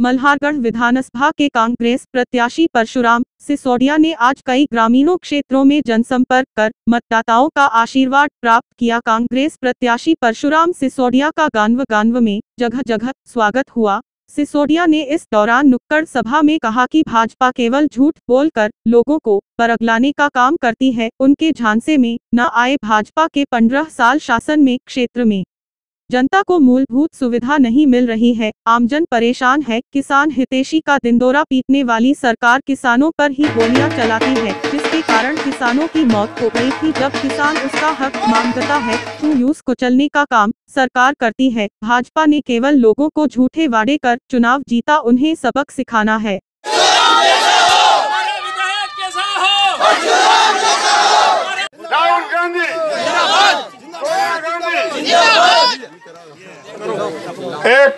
मल्हारगढ़ विधानसभा के कांग्रेस प्रत्याशी परशुराम सिसोदिया ने आज कई ग्रामीणों क्षेत्रों में जनसंपर्क कर मतदाताओं का आशीर्वाद प्राप्त किया। कांग्रेस प्रत्याशी परशुराम सिसोदिया का गांव में जगह जगह स्वागत हुआ। सिसोदिया ने इस दौरान नुक्कड़ सभा में कहा कि भाजपा केवल झूठ बोलकर लोगों को बरगलाने का काम करती है। उनके झांसे में न आए। भाजपा के 15 साल शासन में क्षेत्र में जनता को मूलभूत सुविधा नहीं मिल रही है, आमजन परेशान है। किसान हितैषी का दिंदोरा पीटने वाली सरकार किसानों पर ही गोलियां चलाती है, जिसके कारण किसानों की मौत हो गई थी। जब किसान उसका हक मांगता है तो यूं कुचलने का काम सरकार करती है। भाजपा ने केवल लोगों को झूठे वादे कर चुनाव जीता, उन्हें सबक सिखाना है। राहुल गांधी एक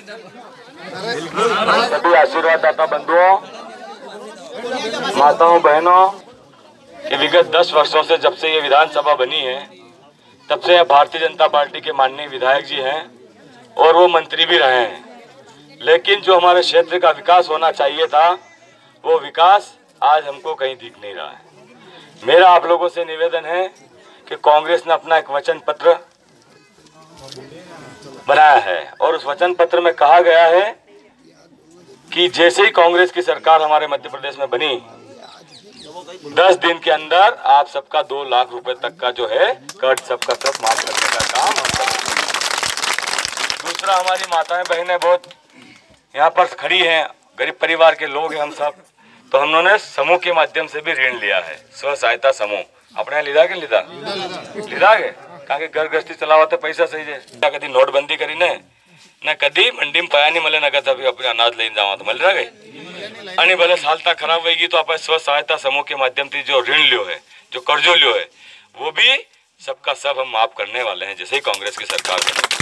सभी आशीर्वाददाता बंधुओं, माताओं, बहनों, कि विगत 10 वर्षों से जब से ये विधानसभा बनी है तब से यह भारतीय जनता पार्टी के माननीय विधायक जी हैं और वो मंत्री भी रहे हैं, लेकिन जो हमारे क्षेत्र का विकास होना चाहिए था वो विकास आज हमको कहीं दिख नहीं रहा है। मेरा आप लोगों से निवेदन है कि कांग्रेस ने अपना एक वचन पत्र बनाया है और उस वचन पत्र में कहा गया है कि जैसे ही कांग्रेस की सरकार हमारे मध्य प्रदेश में बनी 10 दिन के अंदर आप सबका 2 लाख रुपए तक का जो है कर्ज सबका सब माफ करने का काम हम करेंगे। दूसरा, हमारी माताएं बहनें बहुत यहाँ पर खड़ी हैं, गरीब परिवार के लोग हैं हम सब, तो हमने समूह के माध्यम से भी ऋण लिया है। स्व सहायता समूह अपने लीधा के लीधा के કારણ કે ઘર ગૃહस्थी ચલાવવા પૈસા સહી છે। કદી નોટબંધી કરીને ને કદી મંડીમાં પયા નહીં મળે, નગર તभी अपने अनाज લઈને જવા તો મળી રહે અને ભલે હાલતા ખરાબ થઈ ગઈ તો આપણે સ્વ सहायता समूह के माध्यम से जो ऋण लियो है, जो कर्जो लियो है, वो भी सबका सब हम माफ करने वाले हैं जैसे ही कांग्रेस की सरकार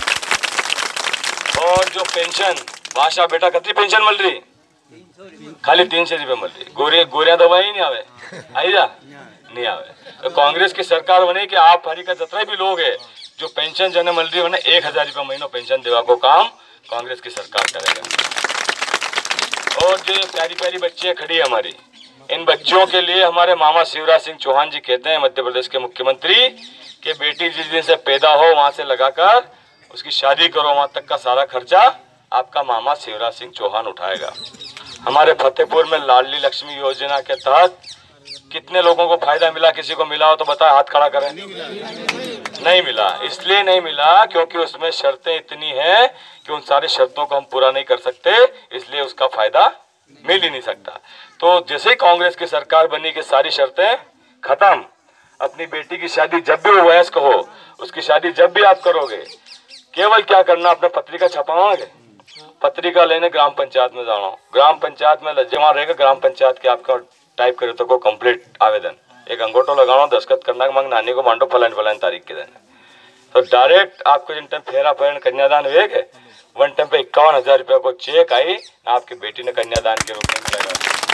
बनी। और जो पेंशन बादशाह बेटा कितनी पेंशन मिल रही, खाली 300 रुपये मिल रही। गोरिया दवाई ही नहीं आवे, आई जा नहीं आवे। तो कांग्रेस की सरकार बने कि आप हरी का जितने भी लोग है जो पेंशन जने मिल रही है 1000 रुपये महीना पेंशन देवा को काम कांग्रेस की सरकार करेगा। और जो प्यारी प्यारी बच्चियां खड़ी है हमारी, इन बच्चों के लिए हमारे मामा शिवराज सिंह चौहान जी कहते हैं, मध्य प्रदेश के मुख्यमंत्री, कि बेटी जिस दिन से पैदा हो वहां से लगाकर उसकी शादी करो वहां तक का सारा खर्चा आपका मामा शिवराज सिंह चौहान उठाएगा। हमारे फतेहपुर में लाडली लक्ष्मी योजना के तहत कितने लोगों को फायदा मिला, किसी को मिला हो तो बताए, हाथ खड़ा करें। नहीं मिला, इसलिए नहीं मिला क्योंकि उसमें शर्तें इतनी हैं कि उन सारी शर्तों को हम पूरा नहीं कर सकते, इसलिए उसका फायदा मिल ही नहीं सकता। तो जैसे ही कांग्रेस की सरकार बनी कि सारी शर्तें खत्म। अपनी बेटी की शादी जब भी वो वयस्क हो, उसकी शादी जब भी आप करोगे, केवल क्या करना, अपना पत्रिका छपाओगे, पत्रिका लेने ग्राम पंचायत में जाना, ग्राम पंचायत में जमा रहेगा, ग्राम पंचायत के आपका टाइप करे तो को कंप्लीट आवेदन, एक अंगूठो लगाना, दस्तखत करना, मंग नानी को मांडो फलान तारीख के दिन, तो डायरेक्ट आपको जिन टाइम फेरा फेरन कन्यादान हुए के वन टाइम पे 51,000 रुपये को चेक आई, आपकी बेटी ने कन्यादान के रूप में किया।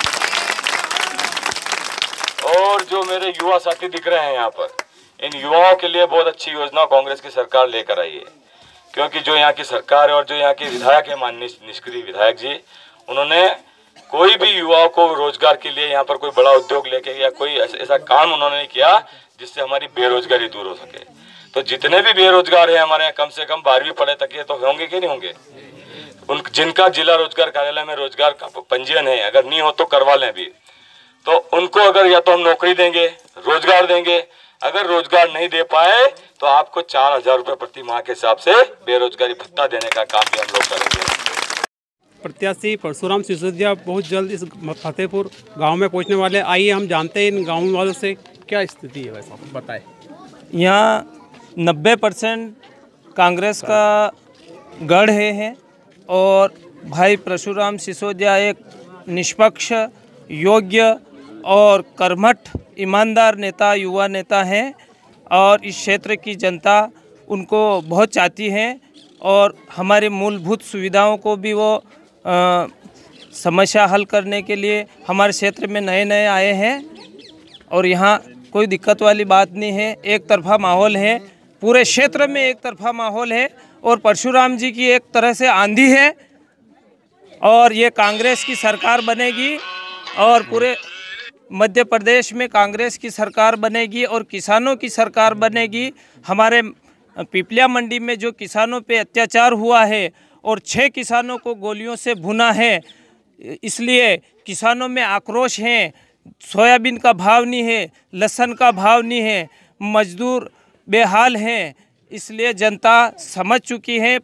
और जो मेरे युवा साथी दिख रहे हैं यहाँ पर, इन युवाओं के लिए बहुत अच्छी योजना कांग्रेस की सरकार लेकर आई है, क्योंकि जो यहाँ की सरकार है और जो यहाँ के विधायक है माननीय निष्क्रिय विधायक जी, उन्होंने कोई भी युवाओं को रोजगार के लिए यहाँ पर कोई बड़ा उद्योग लेके या कोई ऐसा काम उन्होंने नहीं किया जिससे हमारी बेरोजगारी दूर हो सके। तो जितने भी बेरोजगार हैं हमारे यहाँ, कम से कम 12वीं पढ़े तक ये तो होंगे कि नहीं होंगे, उन जिनका जिला रोजगार कार्यालय में रोजगार का पंजीयन है, अगर नहीं हो तो करवा लें भी, तो उनको अगर या तो हम नौकरी देंगे, रोजगार देंगे, अगर रोजगार नहीं दे पाए तो आपको 4,000 रुपये प्रति माह के हिसाब से बेरोजगारी भत्ता देने का काम भी हम लोग करेंगे। प्रत्याशी परशुराम सिसोदिया बहुत जल्द इस फतेहपुर गांव में पहुंचने वाले। आइए हम जानते हैं इन गाँव वालों से क्या स्थिति है, वैसा बताएं। यहाँ 90% कांग्रेस का गढ़ है और भाई परशुराम सिसोदिया एक निष्पक्ष, योग्य और कर्मठ, ईमानदार नेता, युवा नेता हैं और इस क्षेत्र की जनता उनको बहुत चाहती है और हमारे मूलभूत सुविधाओं को भी वो समस्या हल करने के लिए हमारे क्षेत्र में नए नए आए हैं और यहाँ कोई दिक्कत वाली बात नहीं है। एक तरफा माहौल है, पूरे क्षेत्र में एक तरफा माहौल है और परशुराम जी की एक तरह से आंधी है और ये कांग्रेस की सरकार बनेगी और पूरे मध्य प्रदेश में कांग्रेस की सरकार बनेगी और किसानों की सरकार बनेगी। हमारे पिपलिया मंडी में जो किसानों पे अत्याचार हुआ है और 6 किसानों को गोलियों से भुना है, इसलिए किसानों में आक्रोश है। सोयाबीन का भाव नहीं है, लहसुन का भाव नहीं है, मजदूर बेहाल हैं, इसलिए जनता समझ चुकी है।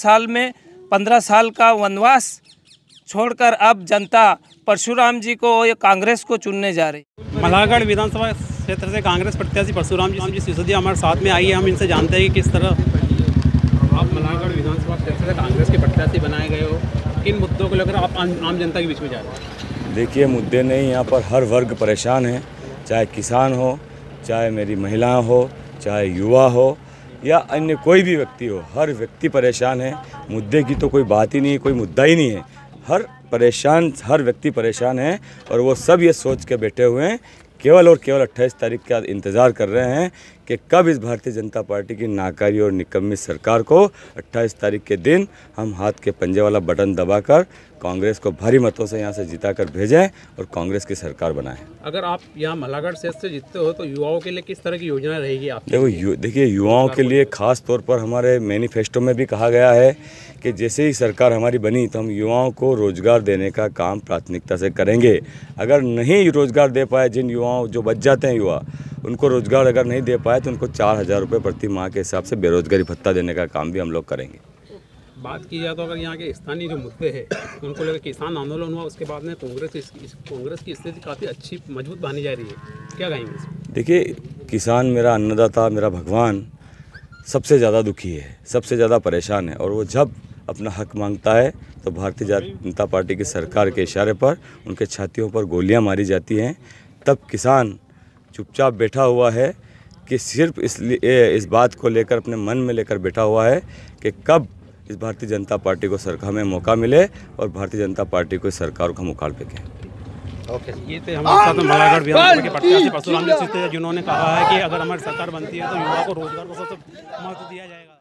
15 साल का वनवास छोड़कर अब जनता परशुराम जी को या कांग्रेस को चुनने जा रही। मल्हारगढ़ विधानसभा क्षेत्र से कांग्रेस प्रत्याशी परशुराम जी सिसोदिया हमारे साथ में आई है। हम इनसे जानते हैं कि किस तरह आप मल्हारगढ़ विधानसभा क्षेत्र से कांग्रेस के प्रत्याशी बनाए गए हो, किन मुद्दों को लेकर आप आम जनता के बीच में जा रहे हैं? देखिए, मुद्दे नहीं, यहाँ पर हर वर्ग परेशान है, चाहे किसान हो, चाहे मेरी महिलाएं हो, चाहे युवा हो या अन्य कोई भी व्यक्ति हो, हर व्यक्ति परेशान है। मुद्दे की तो कोई बात ही नहीं है, कोई मुद्दा ही नहीं है। हर व्यक्ति परेशान है और वो सब ये सोच के बैठे हुए हैं, केवल और केवल 28 तारीख का इंतज़ार कर रहे हैं कि कब इस भारतीय जनता पार्टी की नाकारी और निकम्मी सरकार को 28 तारीख के दिन हम हाथ के पंजे वाला बटन दबाकर कांग्रेस को भारी मतों से यहाँ से जिताकर भेजें और कांग्रेस की सरकार बनाएं। अगर आप यहाँ मल्हारगढ़ क्षेत्र से जीतते हो तो युवाओं के लिए किस तरह की योजना रहेगी आप? देखिए, युवाओं के लिए खास तौर पर हमारे मैनिफेस्टो में भी कहा गया है कि जैसे ही सरकार हमारी बनी तो हम युवाओं को रोज़गार देने का काम प्राथमिकता से करेंगे। अगर नहीं रोज़गार दे पाए, जिन युवाओं जो बच जाते हैं युवा, उनको रोज़गार अगर नहीं दे पाए तो उनको 4000 रुपये प्रति माह के हिसाब से बेरोज़गारी भत्ता देने का काम भी हम लोग करेंगे। बात की जाए तो अगर यहाँ के स्थानीय जो मुद्दे हैं उनको लेकर किसान आंदोलन हुआ, उसके बाद में कांग्रेस की स्थिति काफ़ी अच्छी मजबूत मानी जा रही है, क्या कहेंगे? देखिए, किसान मेरा अन्नदाता, मेरा भगवान सबसे ज़्यादा दुखी है, सबसे ज़्यादा परेशान है और वो जब अपना हक मांगता है तो भारतीय जनता पार्टी की सरकार के इशारे पर उनके छातियों पर गोलियां मारी जाती हैं। तब किसान चुपचाप बैठा हुआ है कि सिर्फ इस बात को लेकर अपने मन में लेकर बैठा हुआ है कि कब इस भारतीय जनता पार्टी को सरकार में मौका मिले और भारतीय जनता पार्टी को सरकार को हम उखाड़ फेंकें। ये थे हमारे साथ में मल्हारगढ़ विधानसभा के प्रत्याशी परशुराम जी सिसोदिया, जिन्होंने कहा है कि अगर हमारी सरकार बनती है तो युवा को रोजगार को सबसे महत्व दिया जाएगा।